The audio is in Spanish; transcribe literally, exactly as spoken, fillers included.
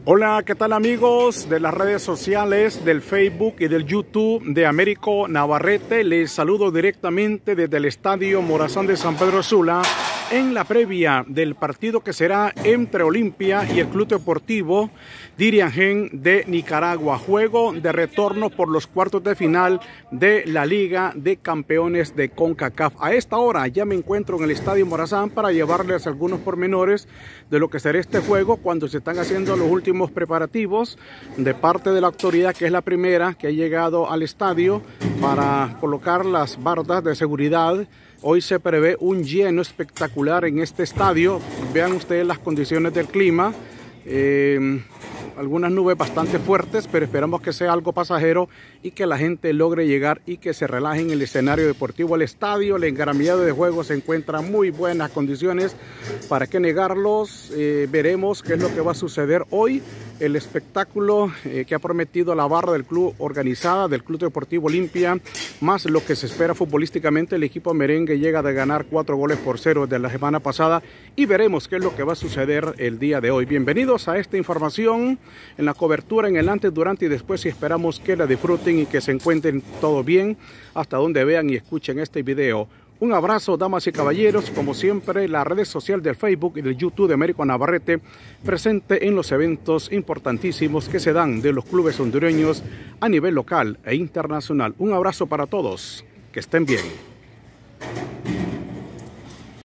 Hola, ¿qué tal amigos de las redes sociales, del Facebook y del YouTube de Américo Navarrete? Les saludo directamente desde el Estadio Morazán de San Pedro Sula en la previa del partido que será entre Olimpia y el Club Deportivo Diriangén de Nicaragua. Juego de retorno por los cuartos de final de la Liga de Campeones de CONCACAF. A esta hora ya me encuentro en el Estadio Morazán para llevarles algunos pormenores de lo que será este juego cuando se están haciendo los últimos preparativos de parte de la autoridad, que es la primera que ha llegado al estadio para colocar las bardas de seguridad. Hoy se prevé un lleno espectacular en este estadio. Vean ustedes las condiciones del clima. Eh, algunas nubes bastante fuertes, pero esperamos que sea algo pasajero y que la gente logre llegar y que se relaje en el escenario deportivo. El estadio, el engaramillado de juego se encuentra en muy buenas condiciones. ¿Para qué negarlos? Eh, veremos qué es lo que va a suceder hoy. El espectáculo eh, que ha prometido la barra del club organizada, del Club Deportivo Olimpia, más lo que se espera futbolísticamente. El equipo merengue llega de ganar cuatro goles por cero de la semana pasada y veremos qué es lo que va a suceder el día de hoy. Bienvenidos a esta información en la cobertura en el antes, durante y después, y esperamos que la disfruten y que se encuentren todo bien hasta donde vean y escuchen este video. Un abrazo, damas y caballeros. Como siempre, la red social del Facebook y del YouTube de Américo Navarrete, presente en los eventos importantísimos que se dan de los clubes hondureños a nivel local e internacional. Un abrazo para todos, que estén bien.